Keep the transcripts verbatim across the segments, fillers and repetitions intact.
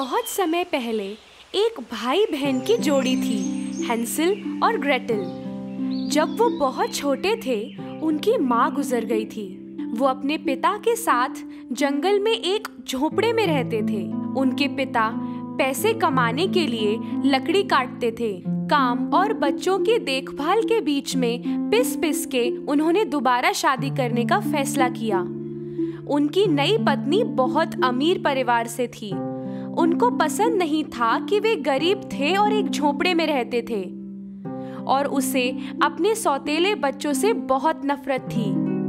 बहुत समय पहले एक भाई बहन की जोड़ी थी, हैंसल और ग्रेटल। जब वो बहुत छोटे थे, उनकी माँ गुजर गई थी। वो अपने पिता के साथ जंगल में एक झोपड़े में रहते थे। उनके पिता पैसे कमाने के लिए लकड़ी काटते थे। काम और बच्चों की देखभाल के बीच में पिस पिस के उन्होंने दोबारा शादी करने का फैसला किया। उनकी नई पत्नी बहुत अमीर परिवार से थी। उनको पसंद नहीं था कि वे गरीब थे और एक झोपड़े में रहते थे, और उसे अपने सौतेले बच्चों से बहुत नफरत थी।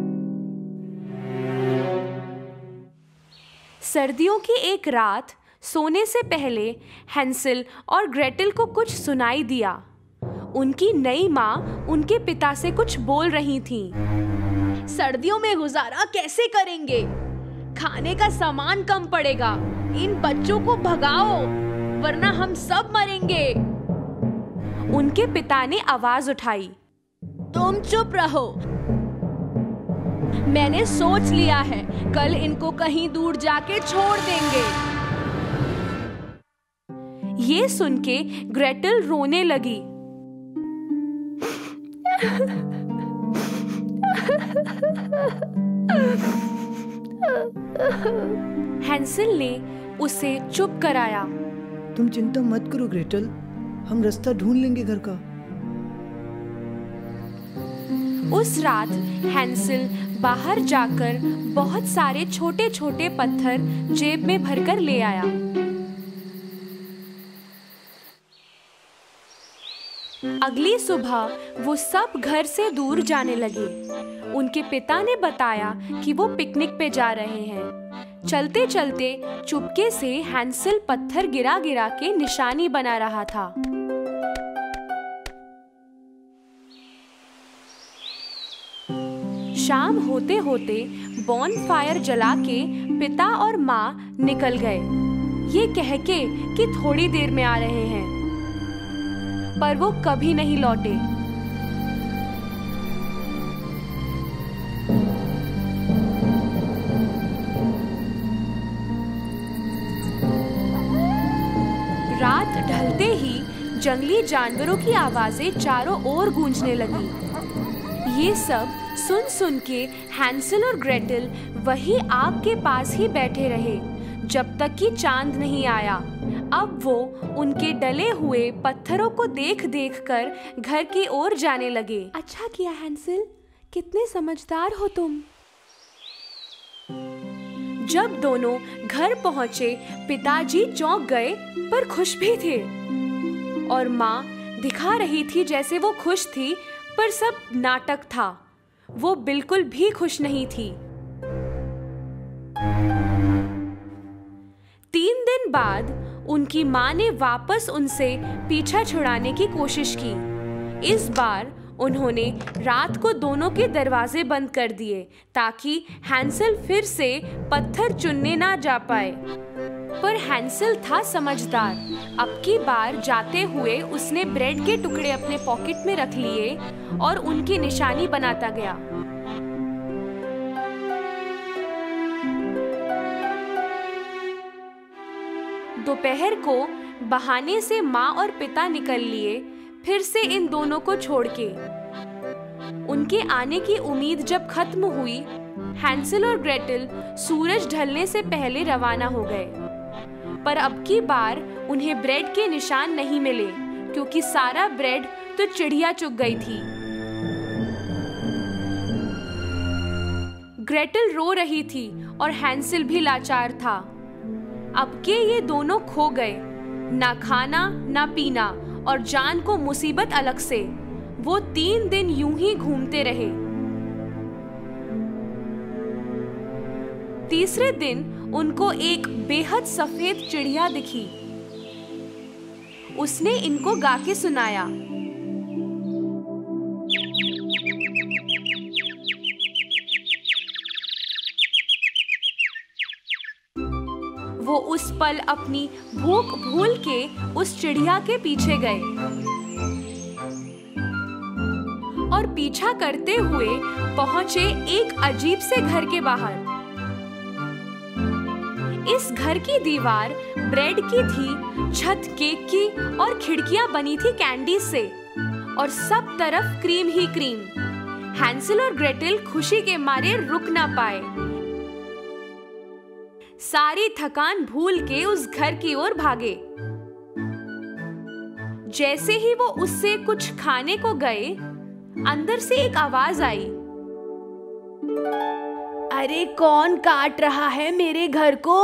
सर्दियों की एक रात सोने से पहले हैंसल और ग्रेटल को कुछ सुनाई दिया। उनकी नई माँ उनके पिता से कुछ बोल रही थी। सर्दियों में गुजारा कैसे करेंगे? खाने का सामान कम पड़ेगा। इन बच्चों को भगाओ, वरना हम सब मरेंगे। उनके पिता ने आवाज उठाई, तुम चुप रहो। मैंने सोच लिया है, कल इनको कहीं दूर जाके छोड़ देंगे। ये सुन के ग्रेटल रोने लगी। हैंसल ने उसे चुप कराया। तुम चिंता मत करो ग्रेटल, हम रास्ता ढूंढ लेंगे घर का। उस रात हैंसल बाहर जाकर बहुत सारे छोटे छोटे पत्थर जेब में भरकर ले आया। अगली सुबह वो सब घर से दूर जाने लगे। उनके पिता ने बताया कि वो पिकनिक पे जा रहे हैं। चलते चलते चुपके से हैंसल पत्थर गिरा गिरा के निशानी बना रहा था। शाम होते होते बॉनफायर जला के पिता और माँ निकल गए, ये कह के कि थोड़ी देर में आ रहे हैं, पर वो कभी नहीं लौटे। रात ढलते ही जंगली जानवरों की आवाजें चारों ओर गूंजने लगी। ये सब सुन सुन के हैंसल और ग्रेटल वही आग के पास ही बैठे रहे जब तक कि चांद नहीं आया। अब वो उनके डले हुए पत्थरों को देख देख कर घर की ओर जाने लगे। अच्छा किया हैंसल, कितने समझदार हो तुम। जब दोनों घर पहुंचे, पिताजी चौंक गए पर खुश भी थे, और माँ दिखा रही थी जैसे वो खुश थी, पर सब नाटक था। वो बिल्कुल भी खुश नहीं थी। तीन दिन बाद उनकी माँ ने वापस उनसे पीछा छुड़ाने की कोशिश की। इस बार उन्होंने रात को दोनों के दरवाजे बंद कर दिए ताकि हैंसल फिर से पत्थर चुनने ना जा पाए। पर हैंसल था समझदार। अब की बार जाते हुए उसने ब्रेड के टुकड़े अपने पॉकेट में रख लिए और उनकी निशानी बनाता गया। दोपहर को बहाने से माँ और पिता निकल लिए, फिर से इन दोनों को छोड़ के। उनके आने की उम्मीद जब खत्म हुई, हैंसल और ग्रेटल सूरज ढलने से पहले रवाना हो गए। पर अब की बार उन्हें ब्रेड के निशान नहीं मिले, क्योंकि सारा ब्रेड तो चिड़िया चुग गई थी। ग्रेटल रो रही थी और हैंसल भी लाचार था। अब के ये दोनों खो गए, ना खाना ना पीना, और जान को मुसीबत अलग से। वो तीन दिन यूं ही घूमते रहे। तीसरे दिन उनको एक बेहद सफेद चिड़िया दिखी। उसने इनको गा के सुनाया। वो उस पल अपनी भूख भूल के उस चिड़िया के पीछे गए और पीछा करते हुए पहुंचे एक अजीब से घर के बाहर। इस घर की दीवार ब्रेड की थी, छत केक की और खिड़कियां बनी थी कैंडीज से और सब तरफ क्रीम ही क्रीम। हैंसल और ग्रेटेल खुशी के मारे रुक ना पाए। सारी थकान भूल के उस घर की ओर भागे। जैसे ही वो उससे कुछ खाने को गए, अंदर से एक आवाज आई, अरे कौन काट रहा है मेरे घर को?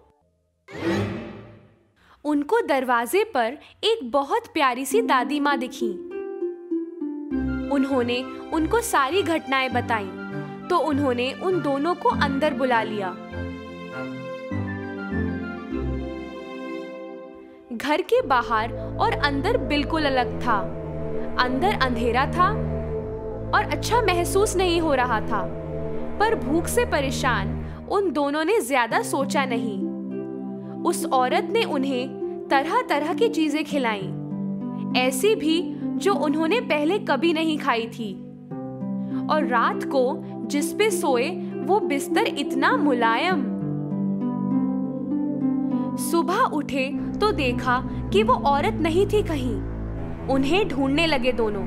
उनको दरवाजे पर एक बहुत प्यारी सी दादी माँ दिखी। उन्होंने उनको सारी घटनाएं बताईं, तो उन्होंने उन दोनों को अंदर बुला लिया। घर के बाहर और अंदर बिल्कुल अलग था। अंदर अंधेरा था और अच्छा महसूस नहीं हो रहा था, पर भूख से परेशान उन दोनों ने ज्यादा सोचा नहीं। उस औरत ने उन्हें तरह तरह की चीजें खिलाईं, ऐसी भी जो उन्होंने पहले कभी नहीं खाई थी। और रात को जिस पे सोए वो बिस्तर इतना मुलायम। सुबह उठे तो देखा कि वो औरत नहीं थी कहीं। उन्हें ढूंढने लगे दोनों।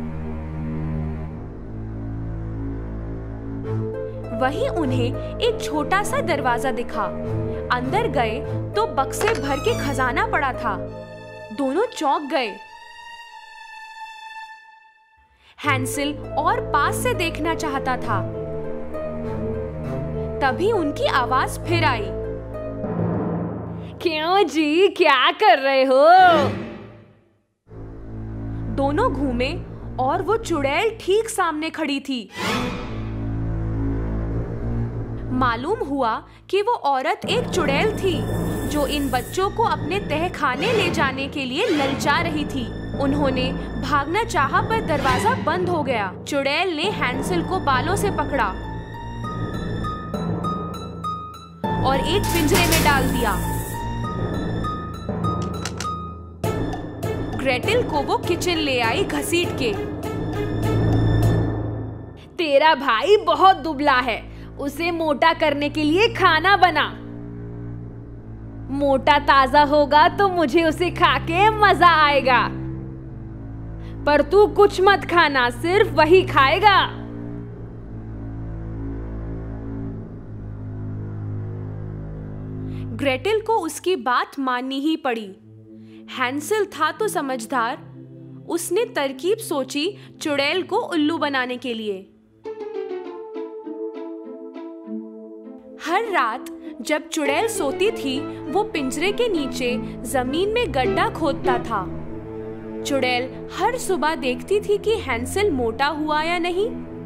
वहीं उन्हें एक छोटा सा दरवाजा दिखा। अंदर गए तो बक्से भर के खजाना पड़ा था। दोनों चौंक गए। हैंसल और पास से देखना चाहता था। तभी उनकी आवाज फिर आई, क्यों जी, क्या कर रहे हो? दोनों घूमे और वो चुड़ैल ठीक सामने खड़ी थी। मालूम हुआ कि वो औरत एक चुड़ैल थी जो इन बच्चों को अपने तह खाने ले जाने के लिए ललचा रही थी। उन्होंने भागना चाहा पर दरवाजा बंद हो गया। चुड़ैल ने हैंसल को बालों से पकड़ा और एक पिंजरे में डाल दिया। ग्रेटेल को वो किचन ले आई घसीट के। तेरा भाई बहुत दुबला है, उसे मोटा करने के लिए खाना बना। मोटा ताजा होगा तो मुझे उसे खा के मजा आएगा। पर तू कुछ मत खाना, सिर्फ वही खाएगा। ग्रेटेल को उसकी बात माननी ही पड़ी। हैंसल था तो समझदार। उसने तरकीब सोची चुड़ैल को उल्लू बनाने के लिए। हर रात जब चुड़ैल सोती थी, वो पिंजरे के नीचे जमीन में गड्ढा खोदता था। चुड़ैल हर सुबह देखती थी कि हैंसल मोटा हुआ या नहीं।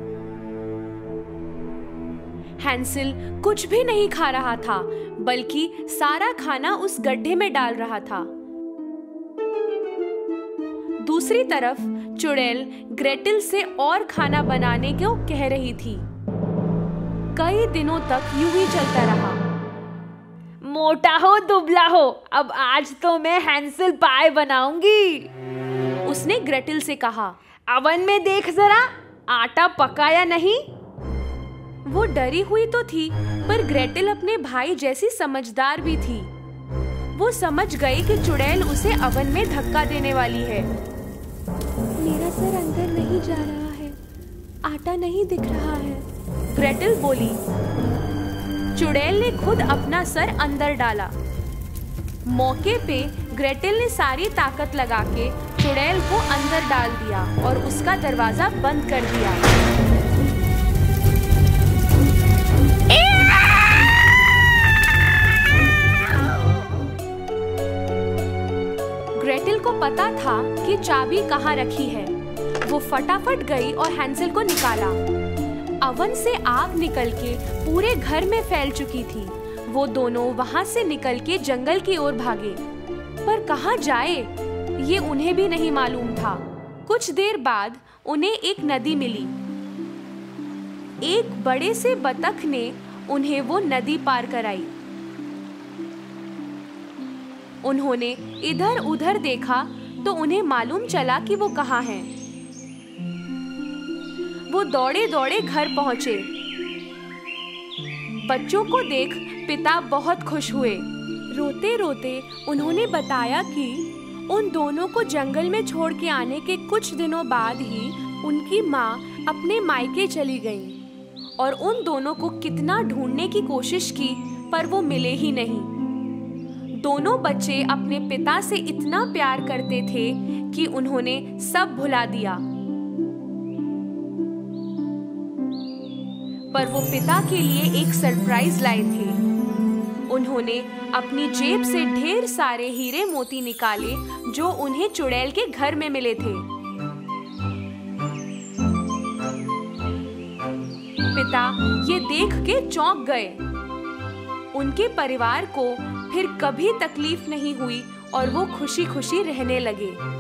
हैंसल कुछ भी नहीं खा रहा था, बल्कि सारा खाना उस गड्ढे में डाल रहा था। दूसरी तरफ चुड़ैल ग्रेटेल से और खाना बनाने को कह रही थी। कई दिनों तक यूं ही चलता रहा। मोटा हो दुबला हो, अब आज तो मैं हैंसल पाए बनाऊंगी, उसने ग्रेटेल से कहा। अवन में देख जरा, आटा पका या नहीं। वो डरी हुई तो थी, पर ग्रेटेल अपने भाई जैसी समझदार भी थी। वो समझ गई कि चुड़ैल उसे अवन में धक्का देने वाली है। मेरा सर अंदर नहीं जा रहा है, आटा नहीं दिख रहा है, ग्रेटेल बोली। चुड़ैल ने खुद अपना सर अंदर डाला। मौके पे ग्रेटेल ने सारी ताकत लगा के चुड़ैल को अंदर डाल दिया और उसका दरवाजा बंद कर दिया। ग्रेटेल को पता था कि चाबी कहाँ रखी है। वो फटाफट गई और हैंसल को निकाला। अवन से आग निकल के पूरे घर में फैल चुकी थी। वो दोनों वहां से निकल के जंगल की ओर भागे, पर कहाँ जाए ये उन्हें भी नहीं मालूम था। कुछ देर बाद उन्हें एक नदी मिली। एक बड़े से बतख ने उन्हें वो नदी पार कराई। उन्होंने इधर उधर देखा तो उन्हें मालूम चला कि वो कहाँ हैं। वो दौड़े दौड़े घर पहुंचे। बच्चों को देख पिता बहुत खुश हुए। रोते रोते उन्होंने बताया कि उन दोनों को जंगल में छोड़ के आने के कुछ दिनों बाद ही उनकी माँ अपने मायके चली गईं और उन दोनों को कितना ढूंढने की कोशिश की पर वो मिले ही नहीं। दोनों बच्चे अपने पिता से इतना प्यार करते थे कि उन्होंने सब भुला दिया, पर वो पिता के लिए एक सरप्राइज लाए थे। उन्होंने अपनी जेब से ढेर सारे हीरे मोती निकाले जो उन्हें चुड़ैल के घर में मिले थे। पिता ये देख के चौंक गए। उनके परिवार को फिर कभी तकलीफ नहीं हुई और वो खुशी खुशी रहने लगे।